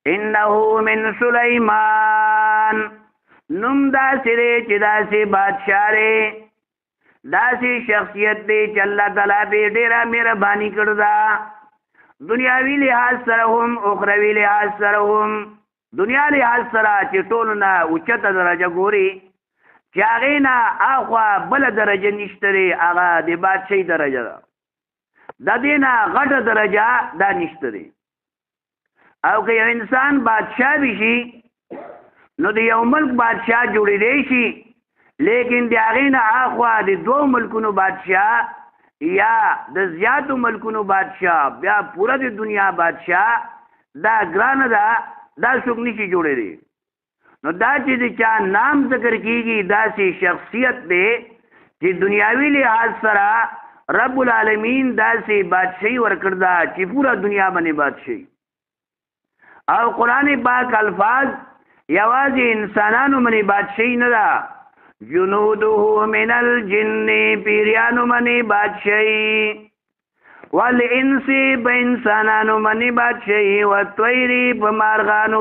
انه من سلیمان نم داسې دی چې داسې بادشاہ دی داسې شخصیت دی چې الله تعالی دې ډېره مهرباني کړې ده دنیاوي لحاظ سره هم اخروي لحاظ سره هم دنیا لحاظ سره چې ټولو نه اوچته درجه ګوري چې هغې نه اخوا بله درجه نشته دی هغه د بادشاهي درجه ده د دې نه غټه درجه دا نشته دی او که یو انسان بادشاہ وي شي نو د یو ملک بادشاہ جوړېدی شي لیکن د هغې نه اخوا د دوو ملکونو بادشاہ یا د زیاتو ملکونو بادشاہ بیا پوره د دنیا بادشاہ دا ګرانه ده دا څوک نشي جوړېدی نو دا چې د چا نام ذکر کېږي داسې شخصیت دی چې دنیاوي لحاظ سره رب العالمین داسې بادشاہي ورکړ ده چې پوره دنیا باندې بادشاہي او قرآن پاک الفاظ یوازې انسانانو باندې بادشاہي نه ده جنوده من الجن پیریانو باندې بادشاہي والانس په انسانانو باندې بادشاہي والطير په مارغانو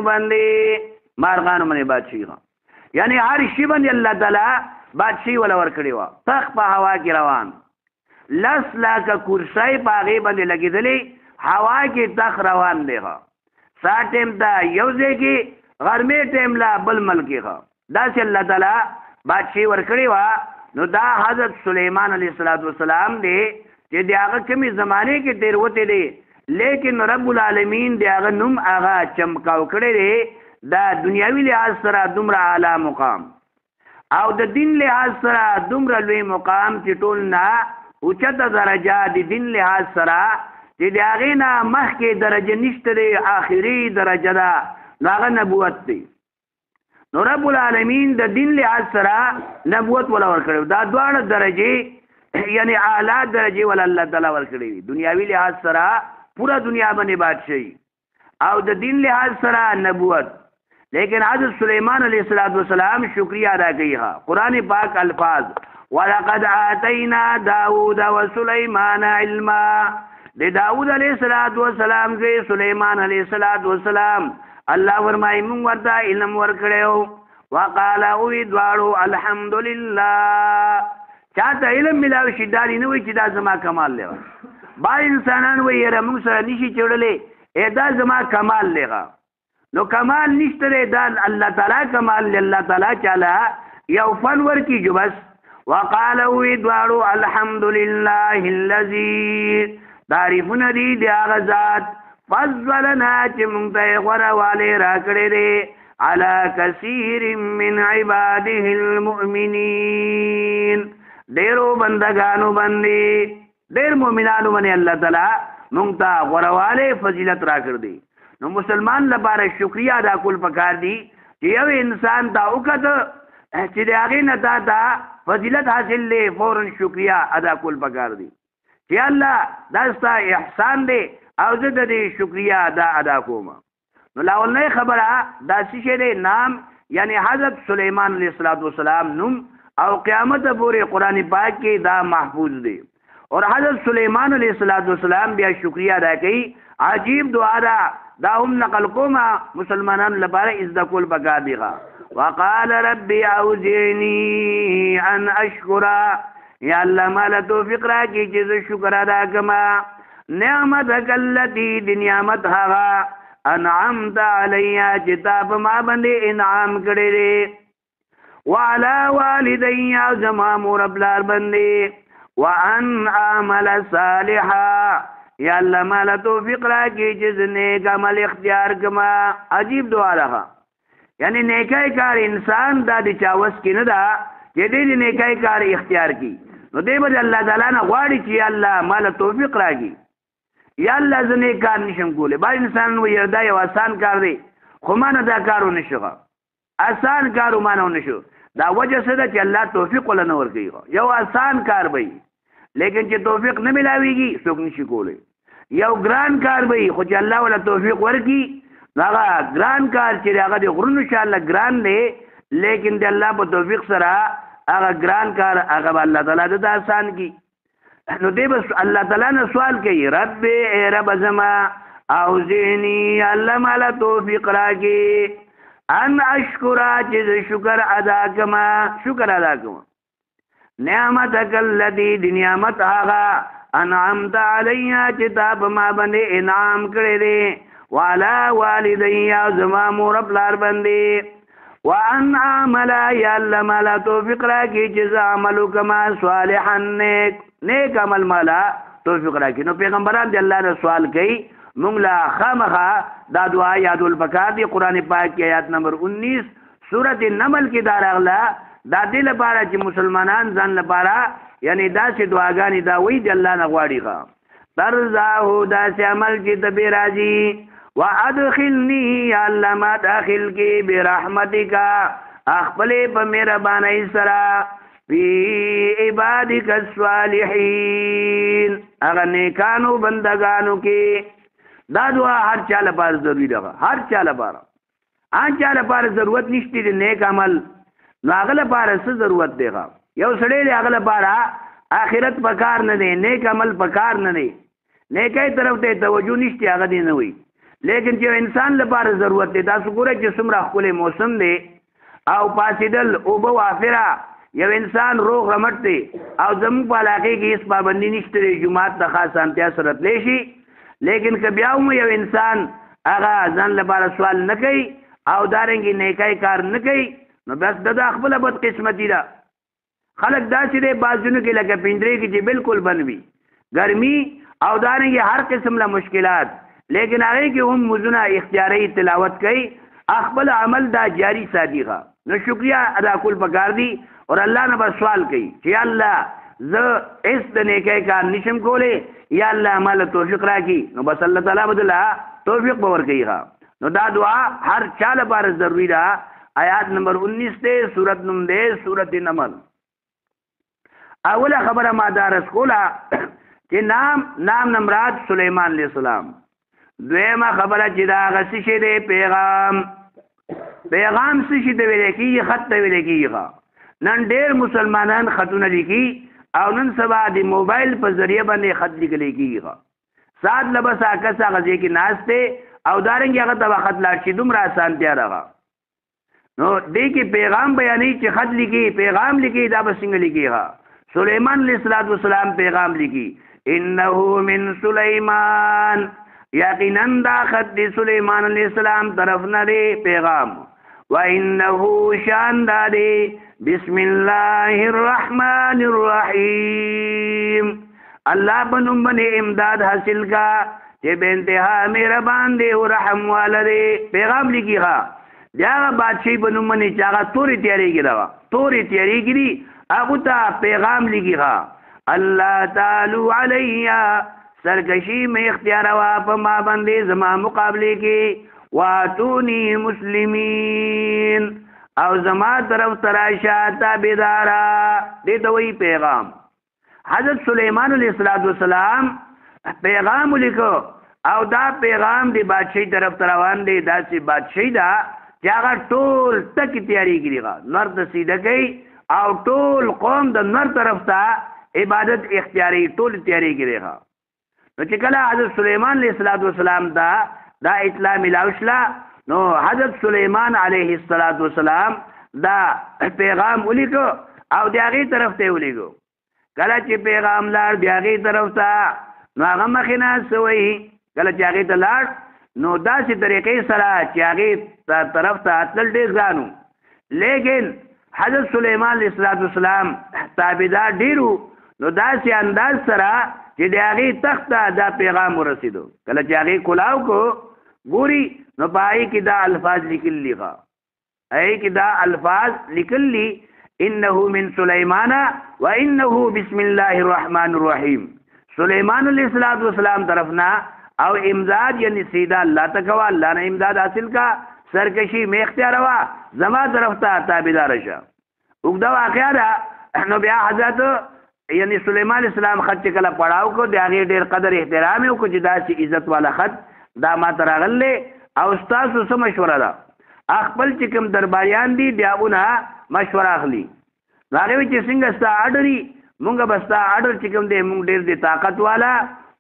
باندې بادشاہي یعنی هر شي باندې الله تعالی بادشاہي ولا ورکړي وا تخ په هوا کې روان لس لاکه کرسۍ په هغې باندې لګېدلې هوا کې تخ روان دی سا ټیم ته یو ځای کې غرمې ټیم لا بل ملک کې داسې الله تعالی بادشاہي ورکړې وه نو دا حضرت سلیمان علیه السلام دی چې د هغه کمې زمانې کې تېروتې دی لیکن رب العالمین د هغه نوم هغه چمکاو کړی دی دا دنیاوي لحاظ سره دومره اعلی مقام او د دین لحاظ سره دومره لوی مقام چې ټول نه اوچته درجه د دین لحاظ سره چې د هغې نه مخکې درجه نشته دی آخري درجه ده نو هغه نبوت دی نو رب العالمین د دین لحاظ سره نبوت ولا ورکړی دا دواړه درجې یعنی اعلی درجې ولا الله تعالی ورکړی وي دنیاوي لحاظ سره پوره دنیا باندې بادشاہي او د دین لحاظ سره نبوت لیکن حضرت سلیمان علیه السلام شکریہ ادا کوي قرآن پاک الفاظ ولقد آتینا داود وسلیمان علما د داود علیه السلام کې سلیمان علیه السلام الله فرمایي موږ ورته علم ورکړو وقال او دواړو الحمدلله چاته علم ملاوي شي دا نه وي چې دا زما کمال دی با انسانان وایي یاره موږ سره نشي چړلی دا زما کمال دی نو کمال نشته دی دا الله تعالی کمال دی الله تعالی چاله یو فن ورکي جو بس وقال او دواړو الحمدلله الذي تعریفونه دي د هغه ذات فضلنا چې موږ ته غوره والی راکړی دی على كثير من عباده المؤمنين ډېرو بندګانو باندې ډېر مؤمنانو باندې الله تعالی موږ ته غوره والی فضیلت راکړ دی نو مسلمان لپاره شکریہ ادا کول پکار دی چې یو انسان دا وکړه چې د هغې نه تا ته فضیلت حاصل دی فوراً شکریہ ادا کول پکار دی چې الله دا ستا احسان دی او زه د دې شکریہ ادا کوم نو لاولنۍ خبره دا څه شی دی نام یعنی حضرت سلیمان علیه السلام نوم او قیامت پورې قرآن پاک کې دا محفوظ دی اور حضرت سلیمان علیه السلام بیا شکریہ ادا کوي عجیب دعا ده دا هم نقل کومه مسلمانانو لپاره ازده کول پکار دی وقال ربي اوزعني ان اشکر یا الله مالا توفیق راکړي چې زه شکر ادا کړم نعمتک التي د نعمت هغه انعمت علی چې تا په ما باندې انعام کړی دی وعلى والدي زما مور پلار باندې وان اعمل صالحا یا الله مالا توفیق راکړي چې زه نیک عمل اختیار کړم عجیب دعا ده یعنی نیکای کار انسان دا د چا وس کې نه ده چې دې نیکای کار اختیار کی نو دې به الله تعالی نه غواړي چې الله مال توفیق راکړي یا الله زه نیک کار نشم کولی با انسان وایي دا یو آسان کار دی خو ما نه دا کار ونه شو آسان کار ما نه ونه شو دا وجه څه ده چې الله توفیق ولا نه ورکوي یو آسان کار به لیکن چې توفیق نه ملاویږي څوک نشي کولی یو ګران کار به خو چې الله ولا توفیق ورکړي هغه ګران کار چې هغه د غرونو ان شاء الله ګران دی لیکن د الله په توفیق سره هغه ګران کار هغه الله تعالی د آسان کی نو دې بس الله تعالی نه سوال کوي رب ای رب زما او ذهنی الله مالا توفیق راکی ان اشکرا چیز شکر ادا کما نعمتک اللذی دی نعمت آغا انعمت علیہ چتاب ما بندے انعام کردے والا والدی زما مور پلار بندے وان عملا یا اللہ مالا توفیق راکی چیز عملو کما صالحا نیک عمل مالا توفیق راکی. نو پیغمبران دی اللہ نے سوال کئی مونگلا خامخا دا دعا یاد البکار دی قرآن پاک کی آیات نمبر 19 سورت نمل کی دار اغلا دا دل پارا چی مسلمانان زن لپارا یعنی دا سی دعاگانی دا وی دی اللہ نغواری خوا ترزاہو دا سی عمل چی تبی راجی وادخلنی یا اللہ ما داخل کی برحمتی کا اخبلی پا میرا بانائی سرا فی عبادک الصالحین اگر نیکانو بندگانو کی دا دعا ہر چال پار ضروری رہا ہر چال پارا آن چال پار ضرورت نشتی دی نیک عمل نو اغل پارا سے ضرورت دے گا یو سڑے دے اغل پارا آخرت پکار نہ دے نیک عمل پکار نہ دے نیکای طرف تے توجہ نشتی اغل دی نوی لیکن جو انسان لپارا ضرورت دے تاسو گورا جسم را خل موسم دے او پاسدل او بو آفرا یو انسان روغ رمٹ دے او زمو پالاقی کی اس پابندی نشتی دے جماعت تا خاص انتیا سرت لیشی لیکن کبیاو میں یو انسان اغا زن لپارا سوال نکی او دارنگی نیکای کار نکی نو بس دا خپل بد قسمتی دا خلق داسی دے بازونو کی لکه پندرے کی جی بالکل بنوی گرمی او دارنگی ہر قسم لا مشکلات لیکن آگے کی ہم مزنہ اختیاری تلاوت کئی اخبل عمل دا جاری سادی خوا نو شکریہ ادا کل پکار دی اور اللہ نے بس سوال کئی کہ اللہ ز اس دنے کے کار نشم کولے یا اللہ عمل توفیق را کی نو بس اللہ تعالیٰ بدلا توفیق باور کئی خوا نو دا دعا ہر چال بار ضروری رہا. آیات نمبر 19 دے سورت نم دے سورت نمل. اولا خبر ما دارس کولا کہ نام نمراد سلیمان علیہ السلام. دویمه خبره چې دا غسی شه دی پیغام سشي ته ویل کیږي خط ته ویل کیږي. نن ډیر مسلمانان خطونه لیکي او نن سبا د موبایل په ذریعہ باندې خط لیکل کیږي. سات لبسا کسا غزي کې ناشته او دارنګ هغه ته خط لا شي دومره آسان تیار راغ. نو دې کې پیغام بیانې چې خط لیکي پیغام لیکي دا بسنګ لیکيږي. سليمان عليه السلام پیغام لیکي انه من سليمان یقینا دا خط دی سلیمان علیہ السلام طرف نہ دے پیغام. وَإِنَّهُ شَانْ دے بسم اللہ الرحمن الرحیم اللہ بنم بنے امداد حاصل کا کہ بے انتہا میرا باندے و رحم والا دے پیغام لکھی خواہ جاگا بادشاہی بنم بنے چاگا توری تیاری کی روا توری تیاری کی دی اگو تا پیغام لکھی خواہ اللہ تعالی علیہ سرکشی میں اختیار ہوا پما بندے زما مقابلے کے واتونی مسلمین او زما طرف تراشا تابدارا دیتا وہی پیغام. حضرت سلیمان علیہ السلام پیغام لکھو او دا پیغام دی بادشاہی طرف تروان دے دا سی بادشاہی دا چاگا ٹول تک تیاری کی دیگا نور تا سیدہ کئی او ٹول قوم دا نور طرف تا عبادت اختیاری ٹول تیاری کی دیگا. نو چې کله حضرت سلیمان علیہ السلام دا اطلاع ملاوشلا نو حضرت سلیمان علیہ السلام دا پیغام ولیکو او دیاغی طرف ته ولیکو. کله چې پیغام لار دیاغی طرف ته نو هغه مخینا سوئی کله چې هغه ته لار نو داسې طریقې سره چې هغه طرف ته اتل ډیر ځانو لیکن حضرت سلیمان علیہ السلام تابعدار ډیرو نو داسې انداز سره چې د هغې تخت ته دا پیغام ورسېدو. کله چې هغې کلاو کو ګوري نو په هغې کې دا الفاظ لیکلي هغې کې دا الفاظ لیکلي انه من سلیمان و انه بسم الله الرحمن الرحیم. سلیمان علیہ السلام طرفنا او امداد یعنی سیدھا اللہ تکوا اللہ نے امداد حاصل کا سرکشی میں اختیار ہوا زما طرف تا تابعدار شا. اگدا واقعہ دا نو بیا حضرت یعنی سلیمان علیہ السلام خط چکلا پڑھاو کو دیاغی دیر قدر احترامی کو جدا سی عزت والا خط دا ما تراغل لے او استاسو سو مشورہ دا اخبل چکم درباریان دی دیاغونا مشورہ اخلی راغوی چی سنگ استا آڈری مونگا بستا آڈر چکم دے مونگ دیر دی طاقت والا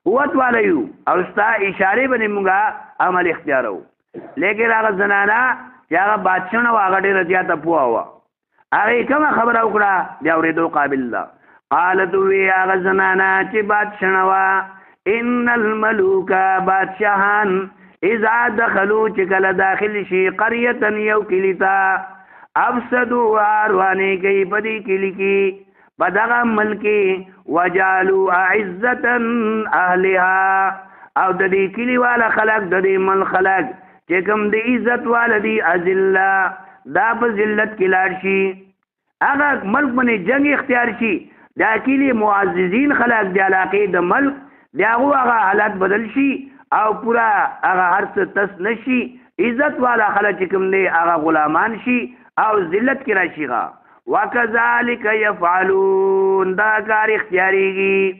قوت والیو او ستا اشاره باندې مونږه عمل اختیارو لیکن هغه زنانا چې هغه بادشاه او هغه ډېر زیاته پوها وا هغه کوم خبره وکړه بیا ورېدو قابل ده قالت وی هغه زنانا چې بادشاه وا ان الملوک بادشاهان اذا دخلوا چې کله داخل شي قريه یو کلیتا افسدوا اروانه کوي بدی کلی کی بدغه ملکی وجالو عزت اهلها او د دې کلی والا خلق د دې مل خلق چې کوم د عزت والدی ازلا دا په ذلت کې لاړ شي هغه ملک باندې جنگ اختیار شي دا کلی معززین خلق د علاقې د ملک داغه حالت بدل شي او پورا هغه هرڅ تس نشي عزت والا خلک کوم دی هغه غلامان شي او ذلت کې راشي غا وکذالک یفعلون دا کار اختیاریږي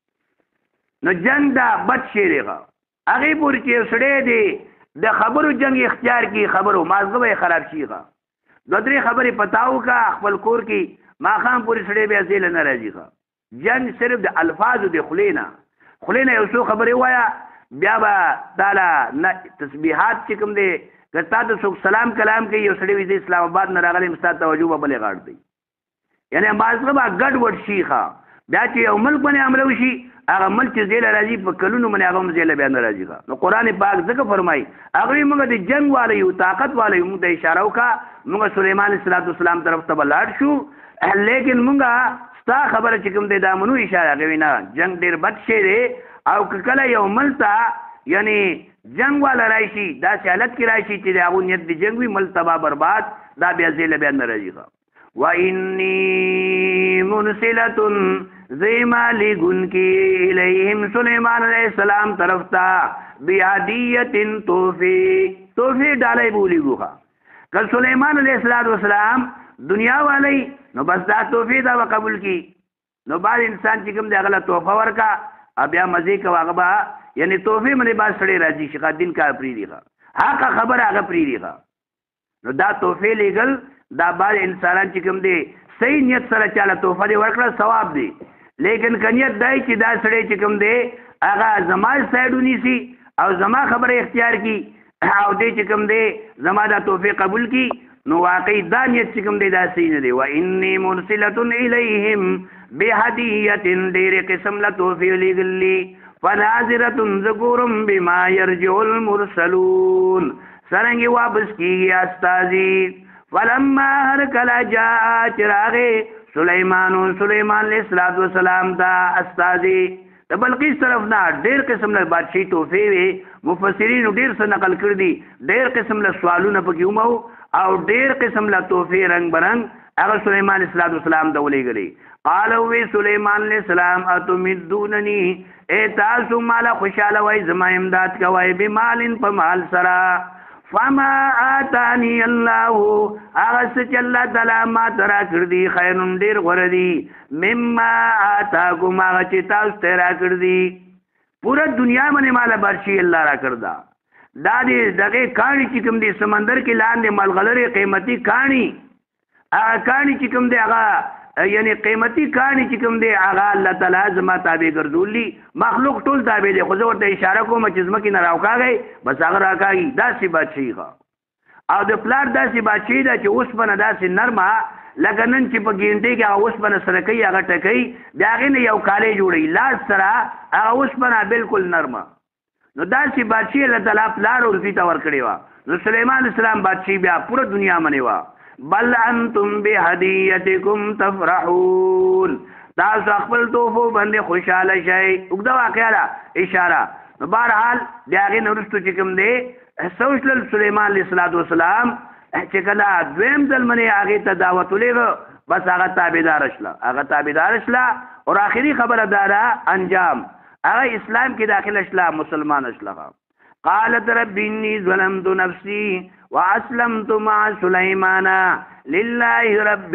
نو جنگ دا بد شیریغه هغه پور چې سړی دی د خبرو جنگ اختیار کی خبرو مازغه خراب شيغه دو درې خبرې پتاو کا خپل کور کې ما خام پوری سړی بیا زیل نه راځيغه جنگ صرف د الفاظ د خلینا یو څو خبرې وایا بیا به تعالی تسبیحات چې کوم دی کتا ته څوک سلام کلام کوي یو سړی وي اسلام آباد نه راغلی مستاد توجه به بلې غاړ دی یعنی مازغه به ګډ وډ شيخه بیا چې یو ملک باندې امر وشي هغه ملک چې زیل راځي په کلونو باندې هغه زیل بیا نه راځي نو قران پاک ځکه فرمایي هغه موږ د جنگ والے یو طاقت والے موږ د اشاره وکا موږ سليمان عليه السلام طرف ته بلاړ شو لیکن موږ ستا خبره چې کوم د دامنو اشاره کوي نه جنگ ډیر بد شي دی او کله یو ملتا یعنی جنگ والا راشي دا حالت کې راشي چې دا غو نیت دی جنگ وی ملتبا برباد دا بیا زیل بیا نه راځي و انی منسلۃ زیما لګن کی الیہم سلیمان علیہ السلام طرف تا بیادیت توفی ډالای بولی ګوخه کله سلیمان علیہ السلام دنیا والی نو بس دا توفی دا قبول کی نو بعد انسان چې کوم دی غلا توفه ورکا بیا مزه کا واغبا یعنی توفی منی با سړی راځي چې دین کار پری دیغه حق خبر هغه پری دیغه نو دا توفی لګل دا بعد انسانان چې کوم دی صحیح نیت سره چاله توفه دی ورکړه ثواب دی لیکن کنیت دای چې دا سړی چې کوم دی هغه زما سایډونی سي او زما خبره اختیار کی او دې چې کوم دی زما دا توفی قبول کی نو واقعي دا نیت چې کوم دی دا صحیح نه دی و انی مرسلۃ الیہم بهدیه ډیر قسم لا توفی لګلی فناظرۃ ذکورم بما یرجع المرسلون سرنګي واپس کیږي استازي فلما هر کلا جاء چراغ سلیمان علیہ السلام دا استازي د بلقیس طرف نه ډیر قسم له بادشاہي توفی وي مفسرین ډیر څه نقل کړ دي ډیر قسم له سوالونه پکې ومو او ډیر قسم له توفی رنگ برنګ هغه سلیمان علیہ السلام د ولې غلي قال وی سلیمان علیہ السلام اتمدوننی اے تاسو مال خوشاله وای زما امداد کوي به مالن په مال سرا فما آتانی الله اغس چل تعالی ما ترا کړ دی خیرون ډیر غره دی مما آتاکم هغه چې تاسو ترا کړ دی پورا دنیا باندې مال برشي الله را کړ دا دې دغه کانی چې کوم دی سمندر کې لاندې ملغلره قیمتي کانی هغه کانی چې کوم دی هغه یعنی قیمتي کانی چې کوم دی هغه الله تعالی زما تابع ګرځولي مخلوق ټول تابع دي خو زه ورته اشاره کوم چې زما کې نه راوکاږي بس هغه راکاږي داسې بادشاہي او د پلار داسې بادشاہي ده چې اوس باندې داسې نرمه لکه نن چې په ګینټې کې هغه اوس باندې سره کوي هغه ټکوي د هغې نه یو کالی جوړوي لاس سره هغه اوس باندې بالکل نرمه نو داسې بادشاہي الله تعالی پلار ورځي ته ورکړې وه نو سلیمان السلام بادشاہي بیا پوره دنیا باندې وه بل انتم بهدیتکم تفرحون تاسو خپل توفو باندې خوشاله شئ وګدا واقعا اشاره نو بهرحال دغه نورستو چې کوم دی سوشل سلیمان علیہ السلام چې کله دویم ځل منې هغه ته دعوت ولېږه بس هغه تابعدار شله او آخري خبره دارا انجام هغه اسلام کې داخله شله مسلمان شله قالت رب انی ظلمت نفسی واسلمت مع سلیمان لله رب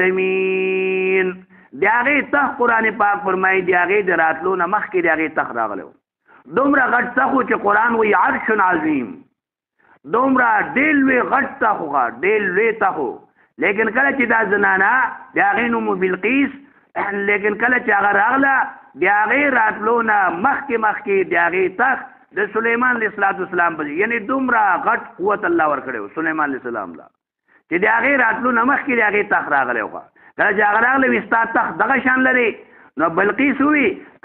العالمین دیاغه ته قران پاک فرمایي دیاغه دراتلو نه مخکې دیاغه تخ راغلو دومره غټ تخو چې قران وی عرش عظیم دومره ډېر وی غټ تخو ډېر وی تخو لیکن کله چې دا زنانا دیاغه نوم بلقیس لیکن کله چې هغه راغله د هغې راتلو نه مخکې د هغې تخت د سلیمان علیه السلام په یعنی دومره غټ قوت الله ورکړی سلیمان علیه السلام له چې د هغې راتلو نه مخکې د هغې تخت راغلی وه کله چې هغه راغلی وي ستا تخت دغه شان لري نو بلقیس ووي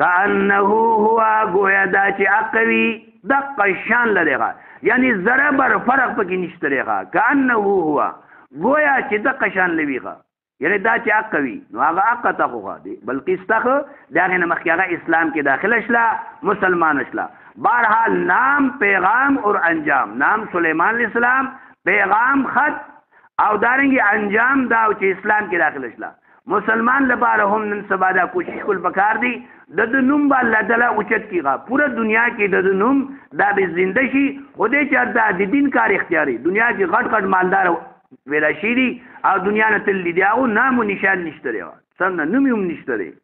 کانه هو ګویا دا چې حق وي دقه شان لري یعنی ذره بر فرق پکې نشته دی کانه هو گویا چې دقه شان لوي یعنی دا چې حق وي نو هغه حق ته خو دی بلقیس ته د هغې نه مخکې هغه اسلام کې داخله شله مسلمان شله بہرحال نام پیغام اور انجام نام سلیمان علیہ السلام پیغام خط او دارنګي انجام دا چې اسلام کې داخله شله مسلمان لپاره هم نن سبا دا کوشش کول پکار دی د نوم به الله تعالی اوچت کیږي پوره دنیا کې د نوم دا به زنده شي خو دې چې د دین کار اختیاري دنیا کې غټ غټ مالدار ویلا شي دي او دنیا نه تل دي او نام و نشان نشته دی څنګه نوم هم نشته دی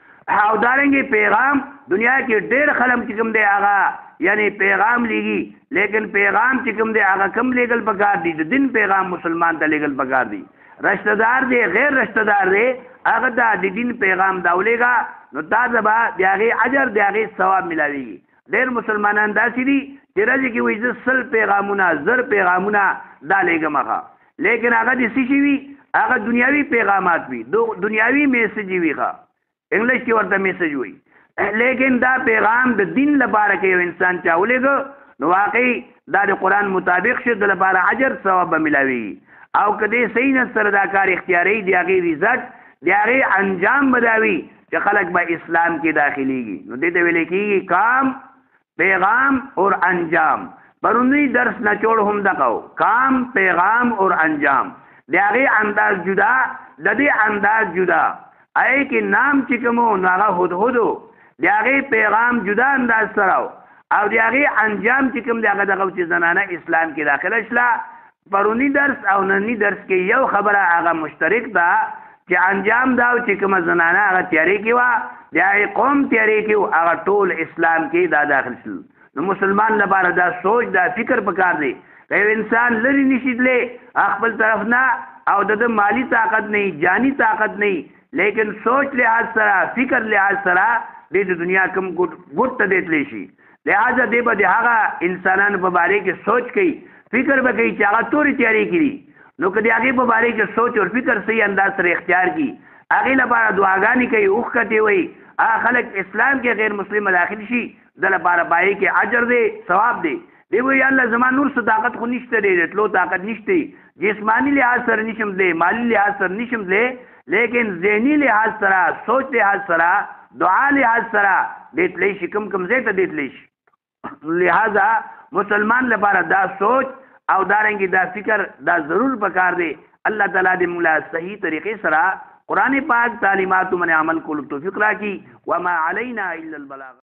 او دارنګي پیغام دنیا کې ډېر خلک چې کوم دی هغه یعنی پیغام لګي لیکن پیغام چې کوم دی هغه کم لګل پکار دي د دین پیغام مسلمان ته لګل پکار دي رشتہ دار دی غیر رشتہ دار دی هغه د دین پیغام داولېګا نو دا زبا د هغې اجر د هغې ثواب ملاویږي ډېر مسلمانان داسې دي چې ورځې کې وایي زه 100 پیغامونه 1000 پیغامونه دا لېږم هغه لیکن هغه د څه شي وي هغه دنیاوي پیغامات وي دنیاوي میسج وي انګلیش کې ورته میسج وي لیکن دا پیغام د دین لپاره کې یو انسان چا ولېږه نو واقعي دا د قرآن مطابق شي د لپاره اجر ثواب به ملاویږي او که دې صحیح نه سره دا کار اختیاري د هغې رزلټ د هغې انجام به دا وي چې خلک به اسلام کې داخليږي نو دې ته ویل کېږي کام پیغام اور انجام پرونی درس نچوڑ هم دقو کام پیغام اور انجام د هغې انداز جدا د دې انداز جدا آئے کې نام چې کوم نو هغه هدهدو د هغې پیغام جدا انداز سره او د هغې انجام چې کوم د هغه دغه چې زنانه اسلام کې داخله شله پرونی درس او ننني درس کې یو خبره هغه مشترک ده چې انجام دا چې کومه زنانه هغه تیارې کې وه د هغې قوم تیارې کې هغه ټول اسلام کې دا داخل شل نو مسلمان لپاره دا سوچ دا فکر پکار دی که یو انسان لري نشي تللی خپل طرف نه او د مالی طاقت نه جانی طاقت نه لیکن سوچ لحاظ سره فکر لحاظ سره د دنیا کم ګوټ ته دی تللی شي لہذا دی به د هغه انسانانو په باره کې سوچ کوي فکر به کوي چې هغه تورې تیارې کړي نو که د هغې په باره کې سوچ او فکر صحیح انداز سره اختیار کړي هغې لپاره دعاګانې کوي اوښکتې وایي هغه خلک اسلام کې غیر مسلم داخل شي د لپاره پای کې اجر دی ثواب دی دی وایي الله زما نور څه طاقت خو نشته دی د تلو طاقت نشته جسمانی لحاظ سره نشم دی مالی لحاظ سره نشم دی لیکن ذهني لحاظ سره سوچ لحاظ سره دعا لحاظ سره دی تلی شي کم ځای ته دی تلی شي لہذا مسلمان لپاره دا سوچ او دارنګي دا فکر دا ضرور پکار دی الله تعالی دې موږ صحیح طریقې سره قرآن پاک تعلیمات من عمل کولو توفیق راکړي وما علینا الا البلاغ